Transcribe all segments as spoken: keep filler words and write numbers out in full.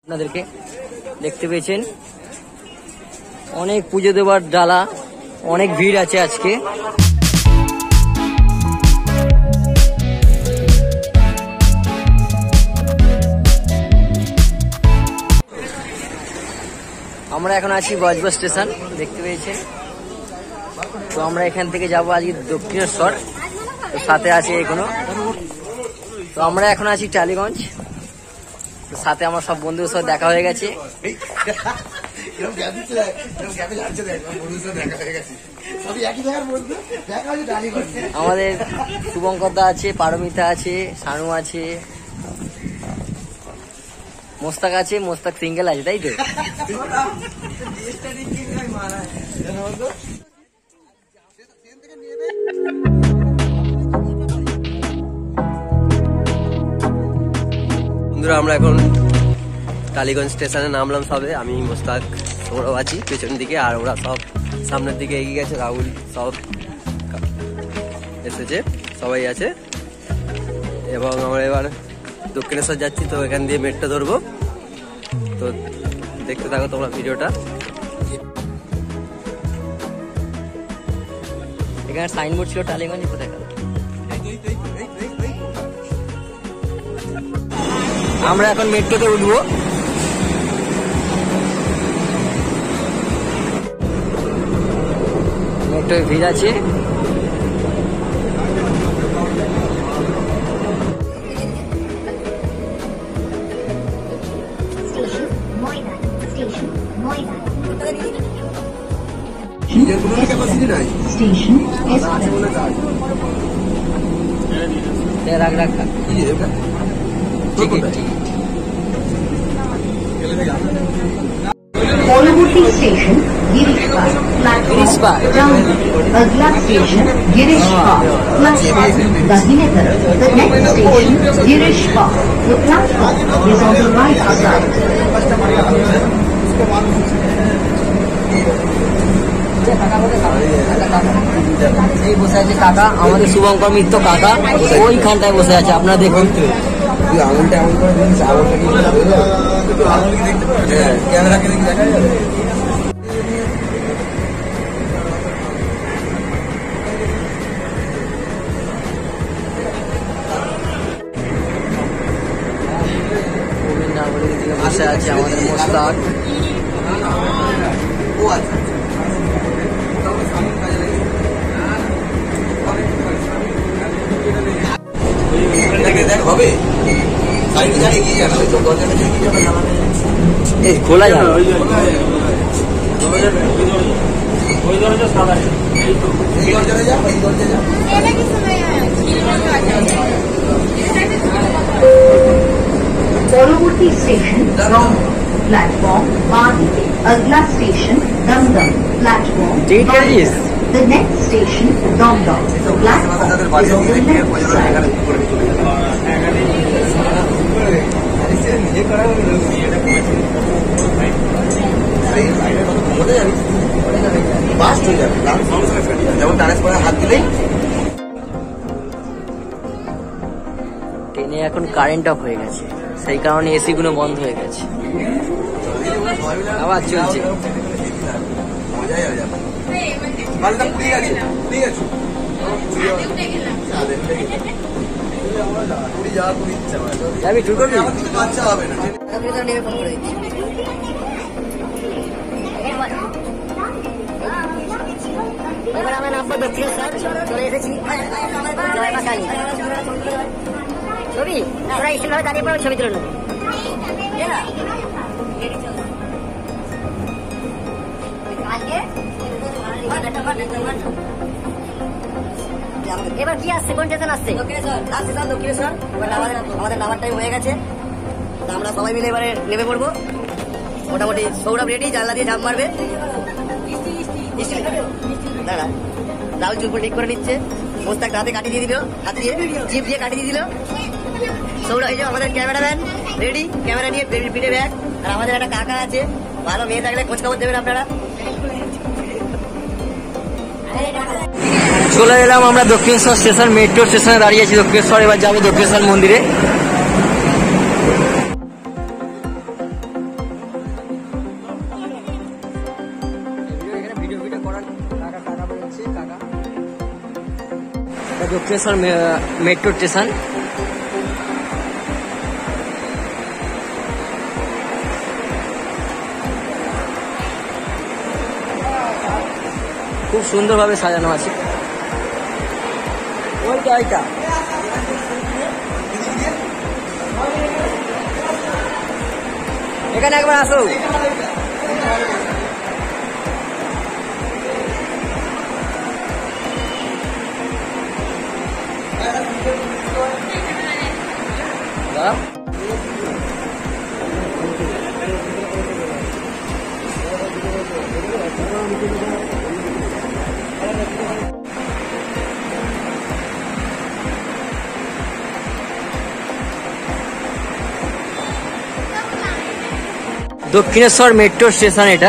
আপনাদেরকে দেখতে পেয়েছেন অনেক পুজো দেওয়ার ডালা, অনেক ভিড় আছে আজকে। আমরা এখন আছি বজবজ স্টেশন, দেখতে পেয়েছেন। তো আমরা এখান থেকে যাবো আজকে দক্ষিণেশ্বর, তো সাথে আছে এখনো। তো আমরা এখন আছি টালিগঞ্জ, তো সাথে আমার সব বন্ধুদের সাথে দেখা হয়ে গেছে। আমাদের শুভঙ্কর দা আছে, পারমিতা আছে, শানু আছে, মোস্তাক আছে। মোস্তাক সিঙ্গেল আছে, তাই তো? বন্ধুরা, আমরা এখন টালিগঞ্জ স্টেশনে নামলাম সবে। আমি মোস্তাক, ওরাও আছি পেছন দিকে, আর ওরা সব সামনের দিকে এগিয়ে গেছে। রাহুল সব এসেছে, সবাই আছে। এবং আমরা এবার দক্ষিণেশ্বর যাচ্ছি, তো এখান দিয়ে মেট্রো ধরবো। তো দেখতে থাকো তোমরা ভিডিওটা। এখানে সাইনবোর্ড ছিল টালিগঞ্জ, কোথায় গেল? আমরা এখন মেট্রোতে উঠবো। মেট্রোয় ভিড় আছে। রাখ রাখ পরবর্তী স্টেশন গিরিশপাড়, প্ল্যাটফর্ম अगला स्टेशन गिरीशपाड़, प्लेटफॉर्म दाहिने तरफ। The next station गिरीशपाड़. The platform is on the right side. এই বসে আছে কাকা, আমাদের শুভঙ্কর মিত্র কাকা ওইখানটায় বসে আছে, আপনারা দেখুন। বসে আছে আমাদের মোস্তাক। খোলা যাবে পরবর্তী স্টেশন প্ল্যাটফর্ম বাঁদিকে। अगला station Dumdum, platform. The next station Dumdum. The platform is on the left side. ট্রেনে এখন কারেন্ট অফ হয়ে গেছে, সেই কারণে এসি গুলো বন্ধ হয়ে গেছে, আবার চলছে। যাবি ট্যুর করবি? এবার আমরা নামবো দক্ষিণেশ্বর, চলে এসেছি ছবি। আমরা স্টেশন ভাবে দাঁড়িয়ে পড়ে ছবি তুলে নেবো। এবার কি আসছে, কোন স্টেশন আসছে? দক্ষিণেশ্বর। আমাদের নামার টাইম হয়ে গেছে, আমরা সবাই মিলে এবারে নেমে পড়বো। মোটামুটি সৌরভ রেডি, জানলা দিয়ে ঝাঁপ মারবে। দাঁড়া, রাহুল চুলপুর ঠিক করে নিচ্ছে, মোস্তাক হাতে কাটিয়ে দিয়ে দিল, হাত দিয়ে জিপ দিয়ে কাটিয়ে দিয়ে দিল। সৌরভ এই যে আমাদের ক্যামেরাম্যান রেডি, ক্যামেরা নিয়ে পিঠে ব্যাগ। আর আমাদের একটা কাকা আছে, ভালো মেয়ে থাকলে খোঁজ খবর দেবেন আপনারা। চলে এলাম আমরা দক্ষিণেশ্বর স্টেশন, মেট্রো স্টেশনে দাঁড়িয়ে আছি দক্ষিণেশ্বর। এবার যাবো দক্ষিণেশ্বর মন্দিরে। Dakshineswar metro station. খুব সুন্দরভাবে সাজানো আছে। ওইটা ওইটা এখানে একবার আসো। দক্ষিণেশ্বর মেট্রো স্টেশন, এটা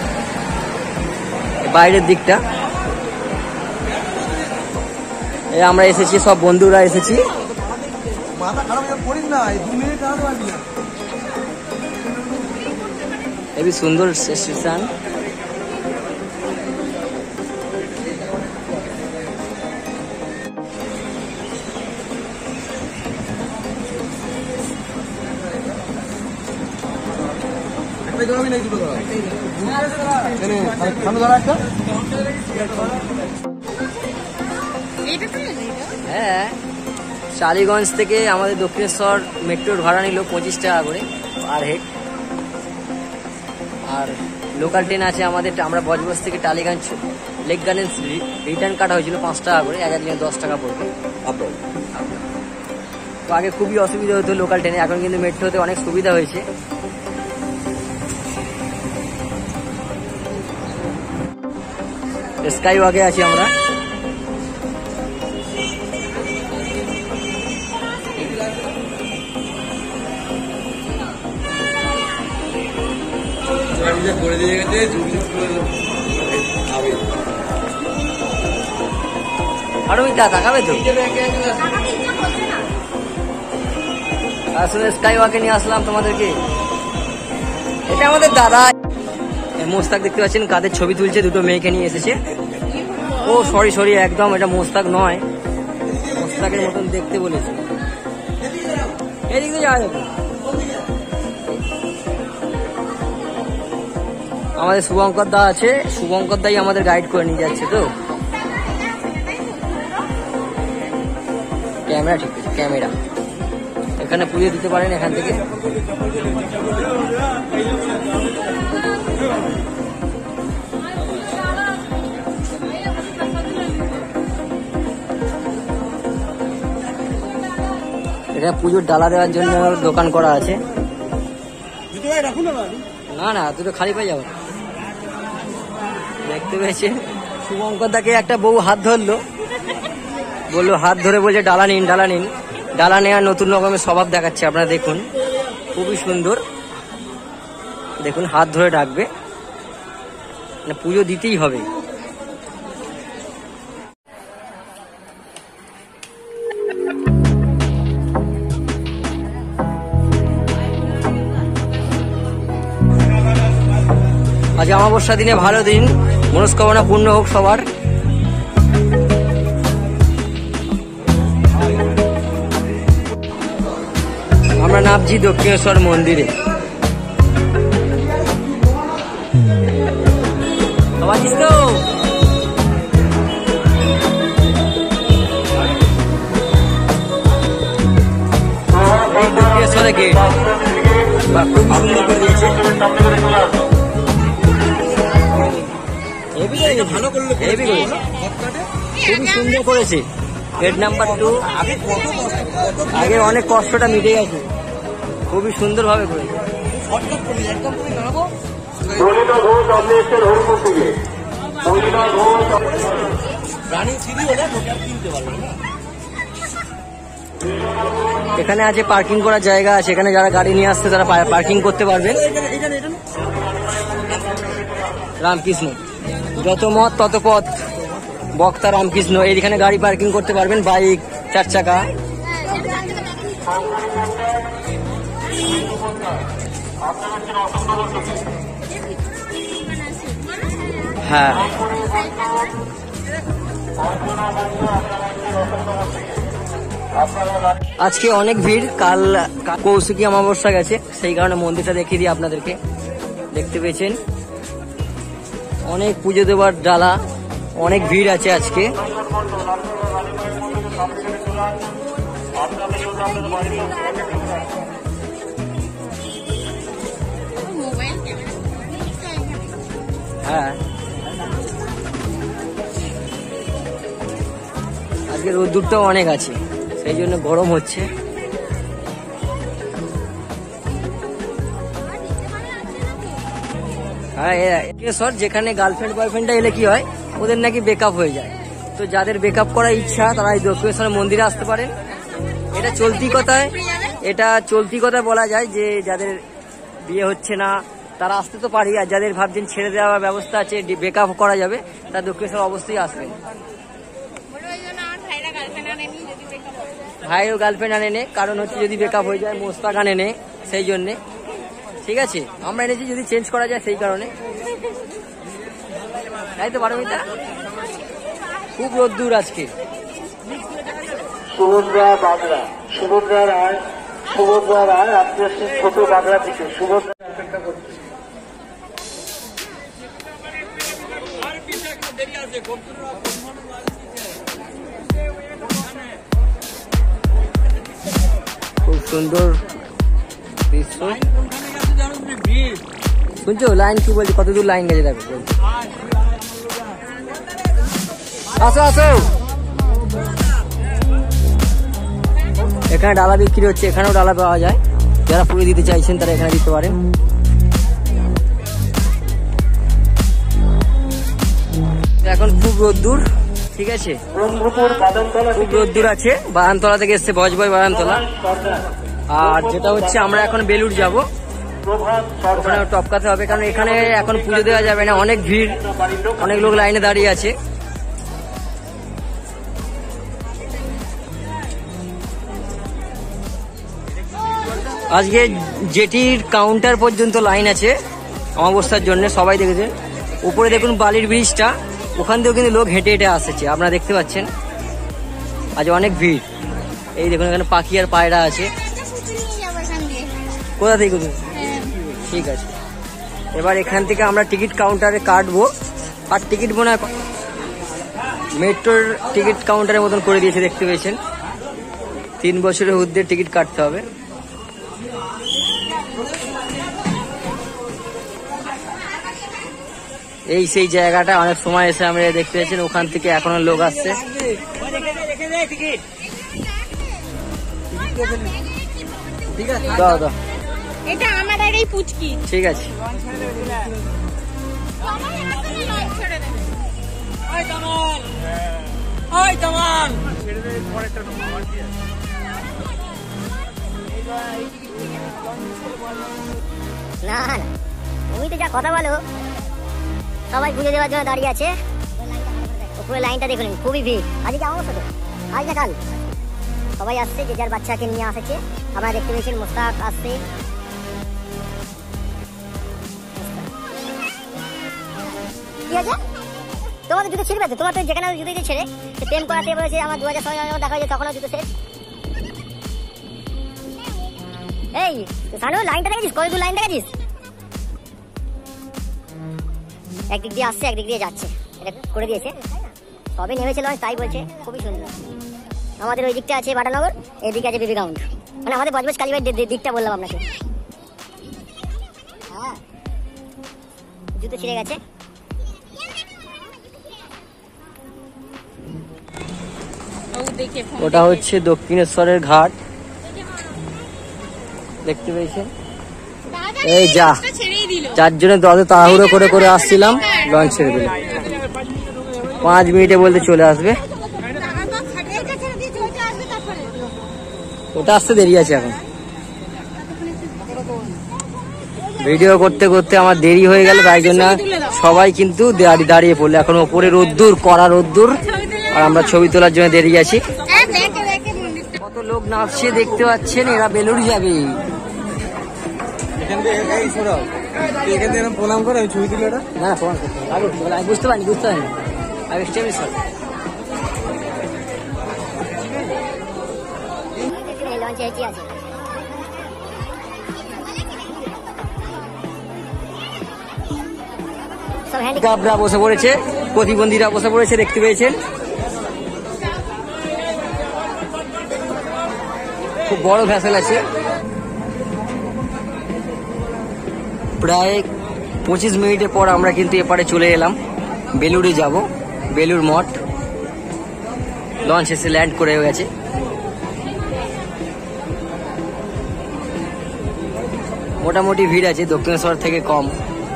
বাইরের দিকটা। আমরা এসেছি, সব বন্ধুরা এসেছি। হেবি সুন্দর স্টেশন। হ্যাঁ, টালিগঞ্জ থেকে আমাদের দক্ষিণেশ্বর মেট্রোর ভাড়া নিল পঁচিশ টাকা করে পার হেড। আর লোকাল ট্রেন আছে আমাদের, আমরা বজবজ থেকে টালিগঞ্জ লেক গার্ডেন্স রিটার্ন কাটা হয়েছিল পাঁচ টাকা করে, এক একদিনে দশ টাকা পড়বে। তো আগে খুবই অসুবিধা হতো লোকাল ট্রেনে, এখন কিন্তু মেট্রোতে অনেক সুবিধা হয়েছে। স্কাই ওয়াকে আছি আমরা। আরো তাকাবে তো আসলে স্কাই ওয়াকে নিয়ে আসলাম তোমাদেরকে। এটা আমাদের দাদা মোস্তাক, দেখতে পাচ্ছেন কাদের ছবি তুলছে, দুটো মেয়েকে নিয়ে এসেছে। ও সরি সরি একদম এটা মোস্তাক নয়, মোস্তাকের মতন দেখতে বলেছে। এদিকে যাওয়া যাবে। আমাদের শুভঙ্কর দা আছে, শুভঙ্কর দাই আমাদের গাইড করে নিয়ে যাচ্ছে। তো ক্যামেরা ঠিক আছে, ক্যামেরা এখানে পুজো দিতে পারেন এখান থেকে। এখানে পুজোর ডালা দেওয়ার জন্য দোকান করা আছে। না না তুই তো খালি পাই যাবো। দেখতে পেয়েছে শুভঙ্কর দাকে একটা বউ হাত ধরলো, বললো হাত ধরে বলছে ডালা নিন ডালা নিন। ডালা নেওয়ার নতুন রকমের স্বভাব দেখাচ্ছে, আপনারা দেখুন খুবই সুন্দর। দেখুন হাত ধরে ডাকবে, মানে পুজো দিতেই হবে। আজ অমাবস্যা দিনে ভালো দিন, মনস্কামনা পূর্ণ হোক সবার। আমরা নামছি দক্ষিণেশ্বর মন্দিরে। দক্ষিণেশ্বরে গেট খুব সুন্দর করে দিয়েছে। খুবই সুন্দর করেছে গেট নাম্বার টু। আগে অনেক কষ্টটা মিটে গেছে, খুবই সুন্দর ভাবে করেছে। এখানে আছে পার্কিং করার জায়গা আছে, এখানে যারা গাড়ি নিয়ে আসছে তারা পার্কিং করতে পারবেন। রামকৃষ্ণ, যত মত তত পথ, বক্তা রামকৃষ্ণ। এইখানে গাড়ি পার্কিং করতে পারবেন, বাইক, চার চাকা। হ্যাঁ আজকে অনেক ভিড়, কাল কৌশিকী অমাবস্যা গেছে, সেই কারণে মন্দিরটা দেখিয়ে দিই আপনাদেরকে। দেখতে পেয়েছেন অনেক পুজো দেওয়ার ডালা, অনেক ভিড় আছে আজকে। হ্যাঁ, আজকে রোদ্দুরটাও অনেক আছে, সেই জন্য গরম হচ্ছে। হ্যাঁ, যেখানে গার্লফ্রেন্ড বয়ফ্রেন্ডটা এলে কি হয়, ওদের নাকি ব্রেকআপ হয়ে যায়। তো যাদের ব্রেকআপ করার ইচ্ছা তারা এই দক্ষিণেশ্বর মন্দিরে আসতে পারেন। এটা চলতি কথায় এটা চলতি কথায় বলা যায় যে যাদের বিয়ে হচ্ছে না তারা আসতে তো পারি, আর যাদের ভাবছেন ছেড়ে দেওয়ার ব্যবস্থা আছে, ব্রেকআপ করা যাবে, তারা দক্ষিণেশ্বর অবশ্যই আসবেন। ভাইও গার্লফ্রেন্ড আনে নে, কারণ হচ্ছে যদি ব্রেকআপ হয়ে যায় মোস্তাক আনে নে, সেই জন্যে। ঠিক আছে, আমরা এনেছি যদি চেঞ্জ করা যায় সেই কারণে। তাই তো পারমিতা, খুব রোদ্দুর আজকে। সুভদ্রা বাগড়া, সুভদ্রা রায়, সুভদ্রা রায় আপনি আসছেন ছোট বাগড়া থেকে। সুভদ্রা অপেক্ষা করছে। খুব সুন্দর দৃশ্য। শুনছো লাইন কি বলছি, কত দূর লাইন গেছে দেখো। আসো আসো, এখানে ডালা বিক্রি হচ্ছে, এখানেও ডালা পাওয়া যায়। যারা পুরো দিতে চাইছেন তারা এখানে দিতে পারেন। এখন খুব রোদ্দুর, ঠিক আছে, খুব রোদ্দুর আছে। বাগানতলা থেকে এসছে বজবয় বাগানতলা। আর যেটা হচ্ছে আমরা এখন বেলুড় যাব, ওখানে টপকাতে হবে, কারণ এখানে এখন পুজো দেওয়া যাবে না, অনেক ভিড়, অনেক লোক লাইনে দাঁড়িয়ে আছে। আজকে জেটির কাউন্টার পর্যন্ত লাইন আছে অমাবস্যার জন্য, সবাই দেখেছেন। উপরে দেখুন বালির ব্রিজটা, ওখান থেকেও কিন্তু লোক হেঁটে হেঁটে আসছে, আপনারা দেখতে পাচ্ছেন। আজ অনেক ভিড়। এই দেখুন এখানে পাখি আর পায়রা আছে। কোথা থেকে? ঠিক আছে, এবার এখান থেকে আমরা টিকিট কাউন্টারে কাটবো। আর টিকিট মনে হয় মেট্রোর টিকিট কাউন্টারের মতন করে দিয়েছে, দেখতে পেয়েছেন। তিন বছরের ঊর্ধ্বে টিকিট কাটতে হবে। এই সেই জায়গাটা অনেক সময় এসে আমরা দেখতে পেয়েছেন, ওখান থেকে এখনো লোক আসছে। দাও দাও, এটা আমার আর এই পুচকি। ঠিক আছে, না না তুমি তো যা কথা বলো, সবাই পুজো দেওয়ার জন্য দাঁড়িয়ে আছে। উপরে লাইনটা দেখুন, খুবই ভিড়। আজকে আমার সাথে আজ না কাল সবাই আসছে, যে যার বাচ্চাকে নিয়ে আসছে। আপনারা দেখতে পেয়েছেন মোস্তাক আসছে। কি আছে তোমাদের জুতো ছিঁড়বে তো? তোমার তো যেখানে জুতো দিয়ে ছেড়ে প্রেম করাতে বলেছে, আমার দু হাজার ছয় যখন দেখা হয়েছে তখনও জুতো শেষ। এই সানু, লাইনটা দেখেছিস? কত দূর লাইন দেখেছিস? একদিক দিয়ে আসছে, একদিক দিয়ে যাচ্ছে, এটা করে দিয়েছে। সবে নেমেছিল তাই বলছে, খুবই সুন্দর। আমাদের ওই দিকটা আছে বাটানগর, এদিকে আছে বেবি গ্রাউন্ড, মানে আমাদের বজবজ কালীবাড়ি দিকটা বললাম আপনাকে। হ্যাঁ, জুতো ছিঁড়ে গেছে। ওটা হচ্ছে দক্ষিণেশ্বরের ঘাট, দেখতে পেয়েছেন। এই যা চারজনে দলে তাড়াহুড়ো করে করে আসছিলাম, লঞ্চ ছেড়ে দিল। পাঁচ মিনিটে বলতে চলে আসবে। ওটা আসতে দেরি আছে এখন। ভিডিও করতে করতে আমার দেরি হয়ে গেল, তাই জন্য সবাই কিন্তু দাঁড়িয়ে পড়লো। এখন ওপরে রোদ্দুর, কড়া রোদ্দুর, আর আমরা ছবি তোলার জন্য দেরি আছি। কত লোক নাচছে দেখতে পাচ্ছেন, এরা বেলুড় যাবে। প্রণাম করে ছবি তুলে, না বুঝতে পারিনি বুঝতে পারিনি আর এক্সটেনশন লঞ্চে হেঁচে আছে। সব হ্যান্ডিক্যাপরা বসে পড়েছে, প্রতিবন্ধীরা বসে পড়েছে, দেখতে পেয়েছেন। খুব বড় ভ্যাসেল আছে, প্রায় পঁচিশ মিনিটের পর আমরা কিন্তু এপারে চলে এলাম। বেলুড়ে যাব, বেলুড় মঠ। লঞ্চ এসে ল্যান্ড করে গেছে। মোটামুটি ভিড় আছে, দক্ষিণেশ্বর থেকে কম।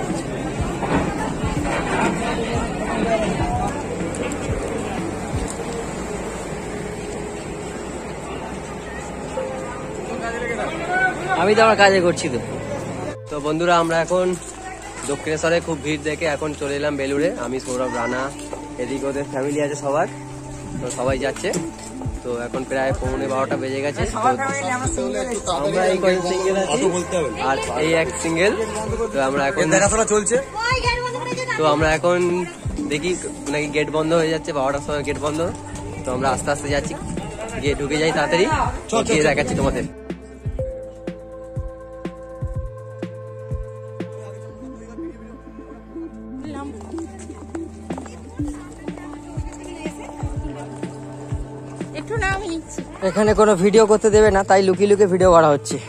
আমি তো আমার কাজে করছি তো। তো বন্ধুরা আমরা এখন দক্ষিণেশ্বরে খুব ভিড় দেখে এখন চলে এলাম বেলুড়ে। আমি সৌরভ, রানা, এদিকে ওদের ফ্যামিলি আছে সবার, তো সবাই যাচ্ছে। তো এখন প্রায় পৌনে বারোটা বেজে গেছে। আমরা এই কয়েক সিঙ্গেল আছি আর এই এক সিঙ্গেল। তো আমরা এখন দেখাশোনা চলছে। তো আমরা এখন দেখি নাকি গেট বন্ধ হয়ে যাচ্ছে, বারোটার সময় গেট বন্ধ। তো আমরা আস্তে আস্তে যাচ্ছি, গিয়ে ঢুকে যাই তাড়াতাড়ি, গিয়ে দেখাচ্ছি তোমাদের। এখানে কোনো ভিডিও করতে দেবে না, তাই লুকিয়ে লুকিয়ে ভিডিও করা হচ্ছে।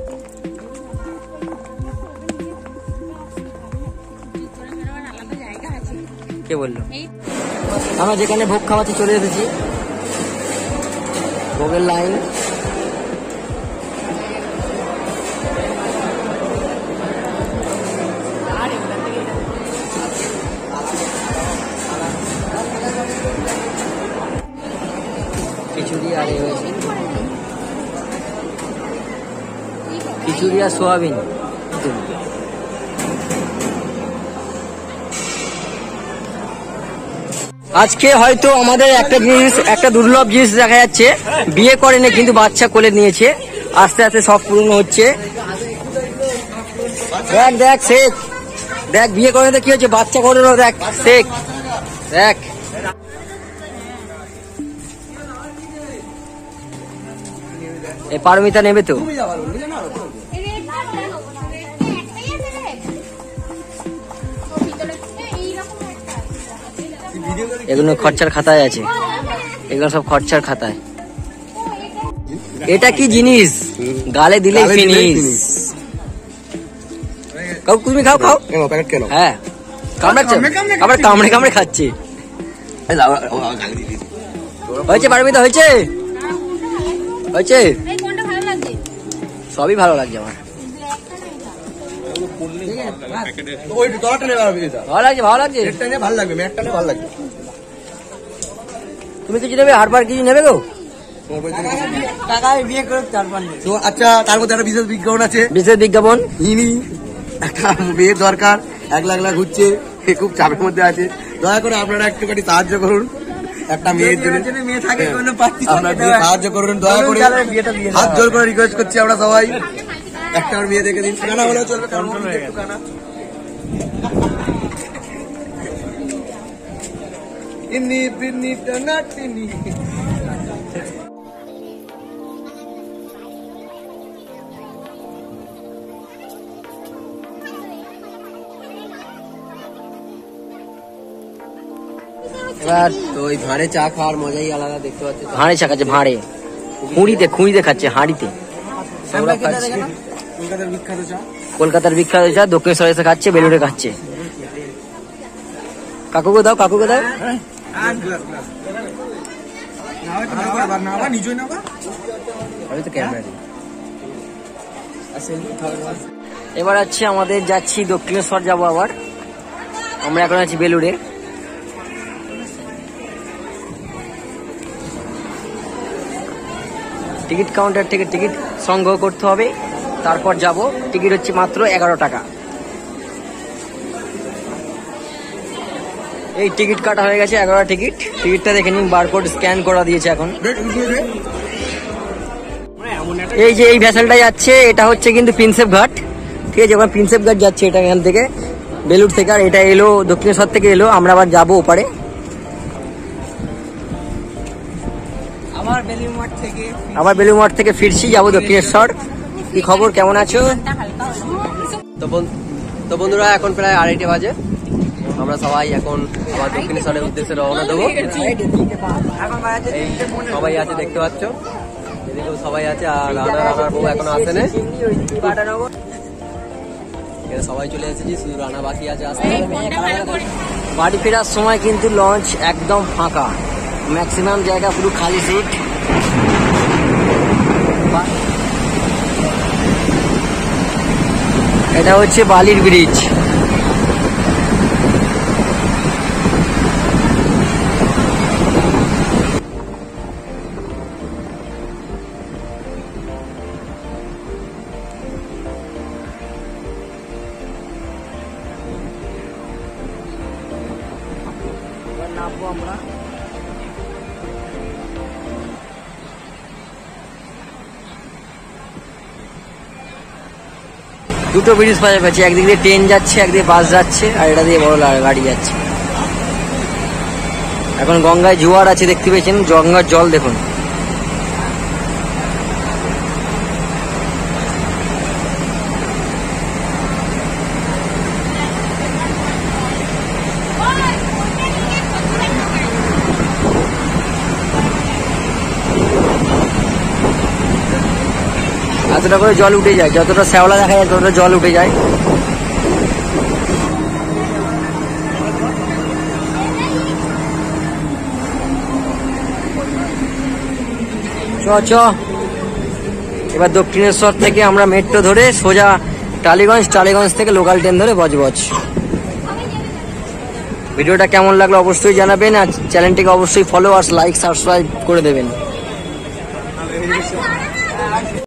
কে বললো? আমরা যেখানে ভোগ খাওয়াতে চলে এসেছি, ভোগের লাইন। খিচুড়ি আর এ হয়েছে, খিচুড়ি আর সোয়াবিন। আজকে হয়তো আমাদের একটা জিনিস, একটা দুর্লভ জিনিস দেখা যাচ্ছে। বিয়ে করেনি কিন্তু বাচ্চা কোলে নিয়েছে, আস্তে আস্তে সব পূর্ণ হচ্ছে। দেখ দেখ শেখ, দেখ বিয়ে করেনি কি হচ্ছে, বাচ্চা করে দেখ শেখ, দেখ। এ পারমিতা নেবে তো? এগুলো খরচার খাতায় আছে, এগুলো সব খরচার খাতায়। এটা কি জিনিস, গালে দিলে ফিনিশ। তুমি খাও খাও, হ্যাঁ কামড়াচ্ছে, আবার কামড়ে কামড়ে খাচ্ছে। হয়েছে পারমিতা, হয়েছে হয়েছে, সবই ভালো লাগছে আমার। ভালো লাগছে, ভালো লাগছে, ভালো লাগবে, ভালো লাগবে। তুমি কিছু নেবে, হারবার কিছু নেবে গো? আচ্ছা, তার মধ্যে একটা বিশেষ বিজ্ঞাপন আছে। বিশেষ বিজ্ঞাপন, ইনি একটা মেয়ের দরকার, এক লাখ লাখ ঘুরছে, খুব চাপের মধ্যে আছে। দয়া করে আপনারা একটুখানি সাহায্য করুন, একটা মেয়ের জন্য আপনারা সাহায্য করুন দয়া করে, হাত জোর করে রিকোয়েস্ট করছি আমরা সবাই। একটা মেয়ে দেখে দিন, কানা হলেও চলবে, কানা। ইন্নি বিন্নি নাটিনি। এবার তো ওই ভাঁড়ে চা খাওয়ার মজাই আলাদা, দেখতে পাচ্ছি। ভাঁড়ে চা খাচ্ছে, ভাঁড়ে খুঁড়িতে খুঁড়িতে খাচ্ছে, হাঁড়িতে। কলকাতার বিখ্যাত চা, কলকাতার বিখ্যাত চা দক্ষিণেশ্বরে এসে খাচ্ছে, বেলুড়ে খাচ্ছে। কাকুকে দাও, কাকুকে দাও। এবার আছি আমাদের, যাচ্ছি দক্ষিণেশ্বর যাবো আবার। আমরা এখন আছি বেলুড়ে। টিকিট কাউন্টার থেকে টিকিট সংগ্রহ করতে হবে, তারপর যাব। টিকিট হচ্ছে মাত্র এগারো টাকা। এই টিকিট কাটা হয়ে গেছে, এগারো টিকিট। টিকিটটা দেখে নিন, বারকোড স্ক্যান করা দিয়েছে এখন। এই যে এই ভ্যাসেলটা যাচ্ছে, এটা হচ্ছে কিন্তু প্রিন্সেপ ঘাট, ঠিক আছে? ওখানে প্রিন্সেপ ঘাট যাচ্ছে এটা, এখান থেকে বেলুড় থেকে। আর এটা এলো দক্ষিণেশ্বর থেকে এলো, আমরা আবার যাবো ওপারে। আবার বেলুড় মঠ থেকে ফিরছি, যাবো দক্ষিণেশ্বর। কি খবর, কেমন আছো? তো বন- তো বন্ধুরা এখন প্রায় আড়াইটে বাজে, আমরা সবাই এখন আবার দক্ষিণেশ্বরের উদ্দেশ্যে রওনা দেবো। এই সবাই আছে দেখতে পাচ্ছ, এদিকেও সবাই আছে, আর রানা রানার বউ এখনো আসেনি। এখানে সবাই চলে এসেছি, শুধু রানা বাকি আছে আসতে। বাড়ি ফেরার সময় কিন্তু লঞ্চ একদম ফাঁকা, ম্যাক্সিমাম জায়গা পুরো খালি সিট। এটা হচ্ছে বালির ব্রিজ। নামবো আমরা। দুটো ব্রিজ পাশাপাশি, একদিক দিয়ে ট্রেন যাচ্ছে, একদিকে বাস যাচ্ছে, আর এটা দিয়ে বড় লা- গাড়ি যাচ্ছে। এখন গঙ্গায় জোয়ার আছে, দেখতে পেয়েছেন গঙ্গার জল দেখুন। এতটা করে জল উঠে যায়, যতটা শ্যাওলা দেখা যায় ততটা জল উঠে যায়। চ চ এবার দক্ষিণেশ্বর থেকে আমরা মেট্রো ধরে সোজা টালিগঞ্জ, টালিগঞ্জ থেকে লোকাল ট্রেন ধরে বজবজ। ভিডিওটা কেমন লাগলো অবশ্যই জানাবেন, আর চ্যানেলটিকে অবশ্যই ফলো আর লাইক সাবস্ক্রাইব করে দেবেন।